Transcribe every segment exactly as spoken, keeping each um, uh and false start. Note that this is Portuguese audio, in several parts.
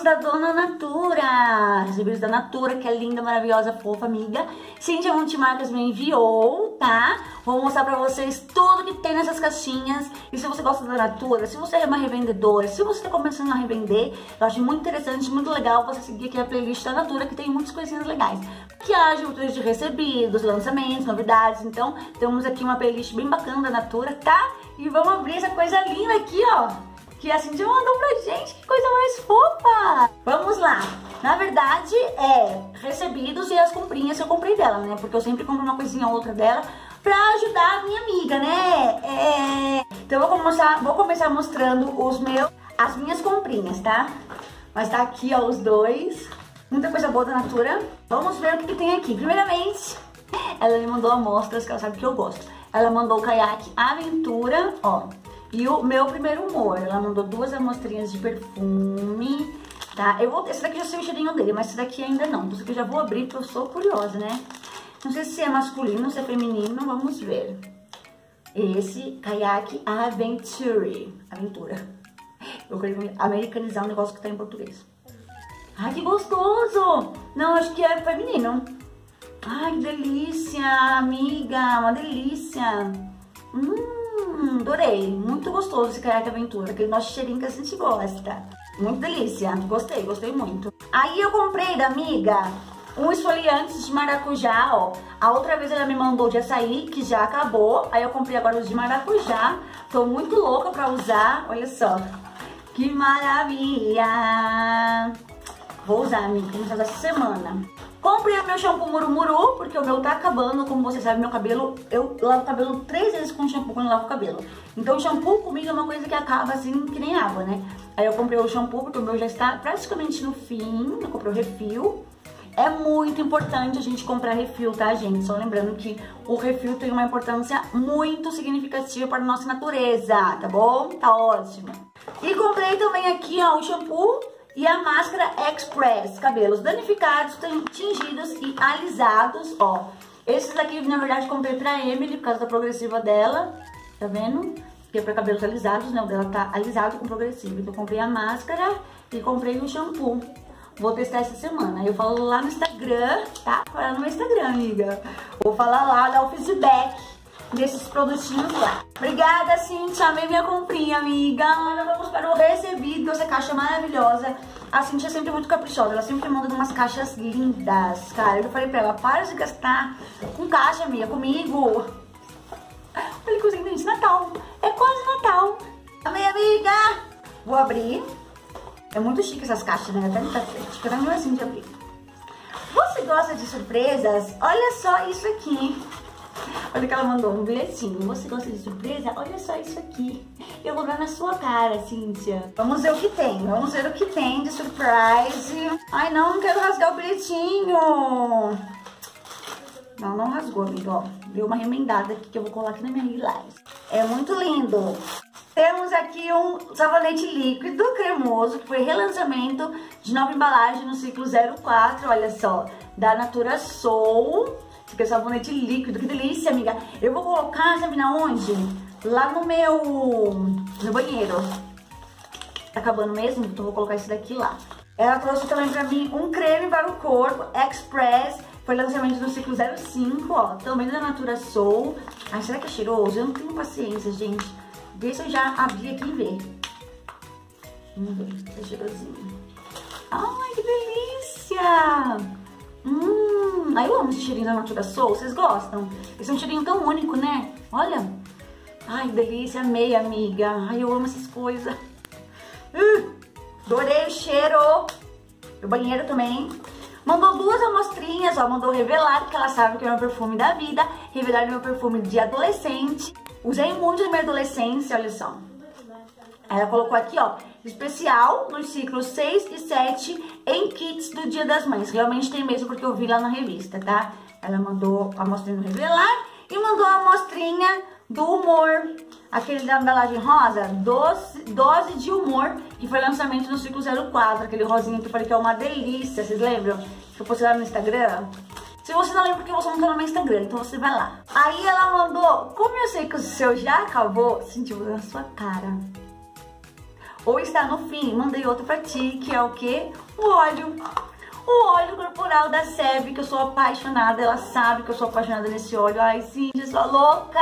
da Dona Natura. Recebidos da Natura, que é linda, maravilhosa, fofa, amiga. Cintia Multimarcas me enviou, tá? Vou mostrar pra vocês tudo que tem nessas caixinhas. E se você gosta da Natura, se você é uma revendedora, se você tá começando a revender, eu acho muito interessante, muito legal você seguir aqui a playlist da Natura, que tem muitas coisinhas legais. Maquiagem, tudo de recebidos, lançamentos, novidades. Então, temos aqui uma playlist bem bacana da Natura, tá? E vamos abrir essa coisa linda aqui, ó, que a Cintia mandou pra gente. Que coisa mais fofa! Vamos lá! Na verdade, é recebidos e as comprinhas que eu comprei dela, né? Porque eu sempre compro uma coisinha ou outra dela pra ajudar a minha amiga, né? É... Então eu vou começar, vou começar mostrando os meus, as minhas comprinhas, tá? Mas tá aqui, ó, os dois. Muita coisa boa da Natura. Vamos ver o que, que tem aqui. Primeiramente, ela me mandou amostras, que ela sabe que eu gosto. Ela mandou o Caiaque Aventura, ó. E o meu primeiro humor. Ela mandou duas amostrinhas de perfume, tá? Eu vou, esse daqui já sei o cheirinho dele, mas esse daqui ainda não. Então, esse aqui eu já vou abrir, porque eu sou curiosa, né? Não sei se é masculino, se é feminino, vamos ver. Esse Caiaque Aventure. Aventura. Eu queria americanizar um negócio que tá em português. Ai, que gostoso! Não, acho que é feminino. Ai, que delícia, amiga, uma delícia. Hum, adorei, muito gostoso esse Caiaque Aventura, aquele nosso cheirinho que a gente gosta. Muito delícia, gostei, gostei muito. Aí eu comprei da amiga um esfoliante de maracujá, ó. A outra vez ela me mandou de açaí, que já acabou. Aí eu comprei agora os de maracujá. Tô muito louca pra usar, olha só. Que maravilha! Vou usar, amiga, vou usar essa semana. Comprei o meu shampoo Murumuru, porque o meu tá acabando. Como você sabe, meu cabelo, eu lavo o cabelo três vezes com shampoo quando eu lavo o cabelo. Então, shampoo comigo é uma coisa que acaba assim, que nem água, né? Aí eu comprei o shampoo, porque o meu já está praticamente no fim. Eu comprei o refil. É muito importante a gente comprar refil, tá, gente? Só lembrando que o refil tem uma importância muito significativa para a nossa natureza, tá bom? Tá ótimo. E comprei também aqui, ó, o shampoo e a máscara Express, cabelos danificados, tingidos e alisados, ó. Esses daqui, na verdade, comprei pra Emily, por causa da progressiva dela, tá vendo? Que é pra cabelos alisados, né? O dela tá alisado com progressiva. Então, comprei a máscara e comprei o shampoo. Vou testar essa semana. Eu falo lá no Instagram, tá? Fala no meu Instagram, amiga. Vou falar lá, dar o feedback desses produtinhos lá. Obrigada, Cintia. Amei minha comprinha, amiga. Agora vamos para o recebido. Essa caixa maravilhosa. A Cintia é sempre muito caprichosa. Ela sempre manda umas caixas lindas, cara. Eu falei pra ela, para de gastar com caixa, amiga, comigo. Olha que coisa de Natal. É quase Natal. Amei, amiga. Vou abrir. É muito chique essas caixas, né? Até tá frente. Fica meio assim de abrir. Você gosta de surpresas? Olha só isso aqui. Olha que ela mandou um bilhetinho. Você gosta de surpresa? Olha só isso aqui. Eu vou dar na sua cara, Cintia. Vamos ver o que tem. Vamos ver o que tem de surprise. Ai, não, não quero rasgar o bilhetinho. Não, não rasgou, amiga, ó. Deu uma remendada aqui que eu vou colar aqui na minha highlight. É muito lindo. Temos aqui um sabonete líquido cremoso, que foi relançamento de nova embalagem no ciclo zero quatro, olha só, da Natura Soul. Esse aqui é sabonete líquido, que delícia, amiga. Eu vou colocar, sabe na onde? Lá no meu, no banheiro. Tá acabando mesmo, então vou colocar esse daqui lá. Ela trouxe também pra mim um creme para o corpo, Express. Foi lançamento do ciclo zero cinco, ó, também da Natura Soul. Ai, será que é cheiroso? Eu não tenho paciência, gente. Deixa eu já abrir aqui e ver. Vamos ver, tá cheirosinho. Ai, que delícia! Hum, ai, eu amo esse cheirinho da Natura Soul, vocês gostam? Esse é um cheirinho tão único, né? Olha. Ai, que delícia, amei, amiga. Ai, eu amo essas coisas. Uh, adorei o cheiro. O banheiro também. Mandou duas amostrinhas, ó, mandou Revelar, que ela sabe que é o meu perfume da vida. Revelar é meu perfume de adolescente. Usei muito na minha adolescência, olha só. Ela colocou aqui, ó, especial nos ciclos seis e sete em kits do Dia das Mães. Realmente tem mesmo, porque eu vi lá na revista, tá? Ela mandou a amostrinha do Revelar e mandou a amostrinha do Humor. Aquele da embalagem rosa, doze, dose de Humor, que foi lançamento no ciclo zero quatro. Aquele rosinha que eu falei que é uma delícia, vocês lembram? Que eu postei lá no Instagram. Se você não lembra, porque você não tá no meu Instagram, então você vai lá. Aí ela mandou, como eu sei que o seu já acabou, sentiu na sua cara. ou está no fim. Mandei outro pra ti, que é o quê? O óleo. O óleo corporal da Sebe, que eu sou apaixonada. Ela sabe que eu sou apaixonada nesse óleo. Ai, sim, eu sou louca.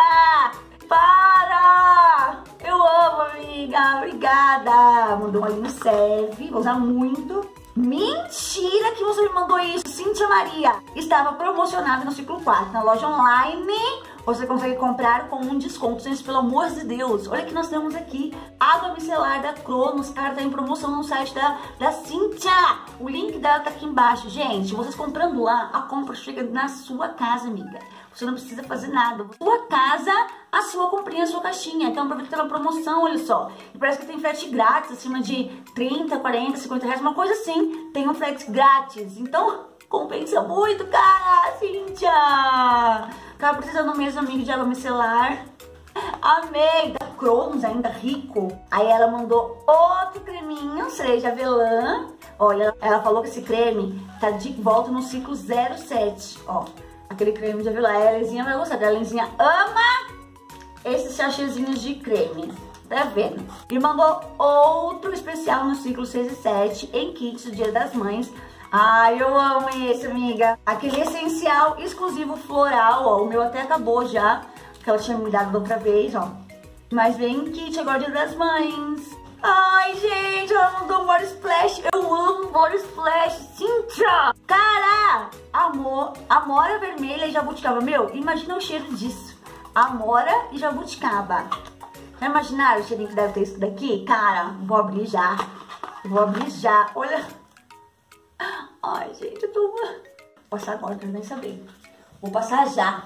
Para! Eu amo, amiga. Obrigada. Mandou um olhinho Sebe. Vou usar muito. Mentira que você me mandou isso, Cíntia Maria. Estava promocionado no ciclo quatro. Na loja online, você consegue comprar com um desconto. Gente, pelo amor de Deus. Olha que nós temos aqui. Água micelar da Cronos. Cara, tá em promoção no site da, da Cíntia. O link dela tá aqui embaixo. Gente, vocês comprando lá, a compra chega na sua casa, amiga. Você não precisa fazer nada. Sua casa, a sua comprinha, a sua caixinha. Então aproveita que tá na promoção, olha só. E parece que tem frete grátis, acima de trinta, quarenta, cinquenta reais, uma coisa assim. Tem um frete grátis. Então compensa muito, cara, Cíntia. Tava precisando mesmo, amigo, de água micelar. Amei. Da Cronos, ainda rico. Aí ela mandou outro creminho, cereja avelã. Olha, ela falou que esse creme tá de volta no ciclo zero sete, ó. Aquele creme de avelã. A Helenzinha vai gostar. A Helenzinha ama esses sachêzinhos de creme. Tá vendo? E mandou outro especial no ciclo seis e sete em kit do Dia das Mães. Ai, eu amo esse, amiga. Aquele essencial exclusivo floral, ó. O meu até acabou já, que ela tinha me dado da outra vez, ó. Mas vem em kit agora, Dia das Mães. Ai, gente, ela mandou um body splash. Eu amo body splash. Cíntia! Cara, amor, amora vermelha e jabuticaba. Meu, imagina o cheiro disso. Amora e jabuticaba. Já imaginaram o cheirinho que deve ter isso daqui? Cara, vou abrir já. Vou abrir já. Olha. Ai, gente, eu tô... Vou passar agora, quero nem saber. Vou passar já.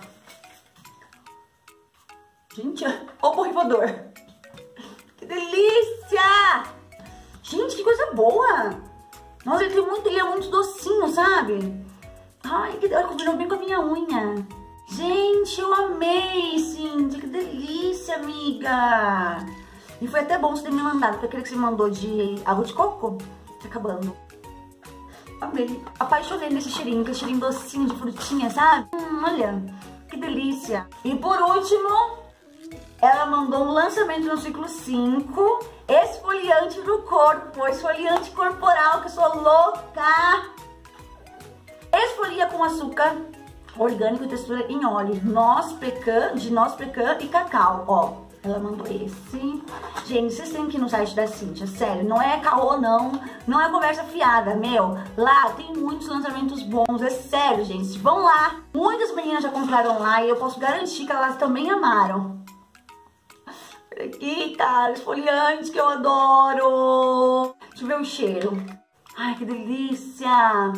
Gente, olha o borrifador. Que delícia! Gente, que coisa boa! Nossa, ele, tem muito, ele é muito docinho, sabe? Ai, que delícia, combinou bem com a minha unha. Gente, eu amei, Cíntia, que delícia, amiga! E foi até bom você ter me mandado, porque aquele que você me mandou de água de coco, tá acabando. Amei. Apaixonei nesse cheirinho, que é cheirinho docinho de frutinha, sabe? Hum, olha, que delícia. E por último, ela mandou um lançamento no ciclo cinco, esfoliante do corpo, esfoliante corporal, que eu sou louca. Esfolia com açúcar orgânico e textura em óleo, noz pecan, de noz pecan e cacau, ó. Ela mandou esse. Gente, vocês têm que ir no site da Cíntia, sério, não é caô não, não é conversa fiada, meu. Lá tem muitos lançamentos bons, é sério, gente, vão lá. Muitas meninas já compraram lá e eu posso garantir que elas também amaram. Olha aqui, cara, esfoliante que eu adoro. Deixa eu ver o cheiro. Ai, que delícia.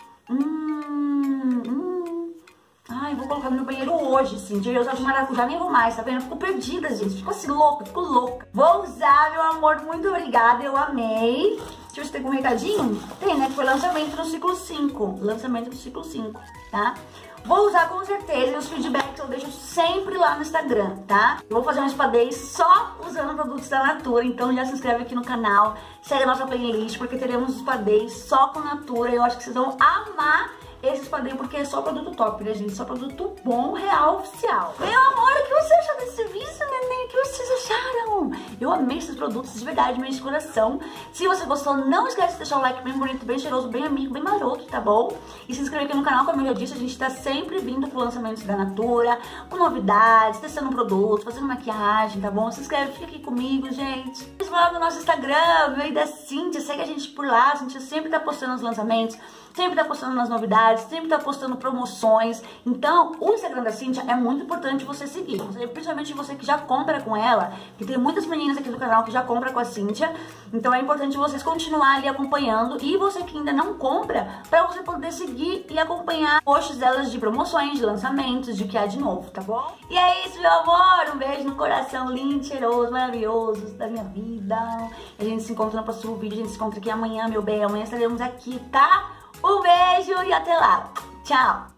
Hum, hum. Ai, vou colocar no meu banheiro hoje, Cíntia. Eu usar de maracujá, nem vou mais, tá vendo? Fico perdida, gente. Fico assim louca, fico louca. Vou usar, meu amor. Muito obrigada, eu amei. Deixa eu ver se tem um recadinho. Tem, né? Que foi lançamento no ciclo cinco. Lançamento no ciclo cinco, tá? Vou usar com certeza e os feedbacks eu deixo sempre lá no Instagram, tá? Eu vou fazer um spa day só usando produtos da Natura, então já se inscreve aqui no canal, segue a nossa playlist, porque teremos spa day só com Natura. Eu acho que vocês vão amar esse spa day, porque é só produto top, né, gente? Só produto bom, real, oficial. Meu amor, o que você achou desse vídeo, neném? O que vocês acharam? Eu amei esses produtos de verdade, meio de coração. Se você gostou, não esquece de deixar o like bem bonito, bem cheiroso, bem amigo, bem maroto, tá bom? E se inscrever aqui no canal, como eu já disse, a gente tá sempre vindo com lançamentos da Natura, com novidades, testando produtos, fazendo maquiagem, tá bom? Se inscreve, fica aqui comigo, gente. Se inscreve no nosso Instagram, meu e da Cíntia, segue a gente por lá, a gente sempre tá postando os lançamentos, sempre tá postando nas novidades, sempre tá postando promoções. Então, o Instagram da Cíntia é muito importante você seguir, principalmente você que já compra com ela, que tem muitas meninas aqui do canal que já compra com a Cíntia. Então é importante vocês continuarem ali acompanhando, e você que ainda não compra, pra você poder seguir e acompanhar posts delas de promoções, de lançamentos, de que há de novo, tá bom? E é isso, meu amor, um beijo no coração lindo, cheiroso, maravilhoso da minha vida. A gente se encontra no próximo vídeo, a gente se encontra aqui amanhã, meu bem, amanhã estaremos aqui, tá? Um beijo e até lá. Tchau!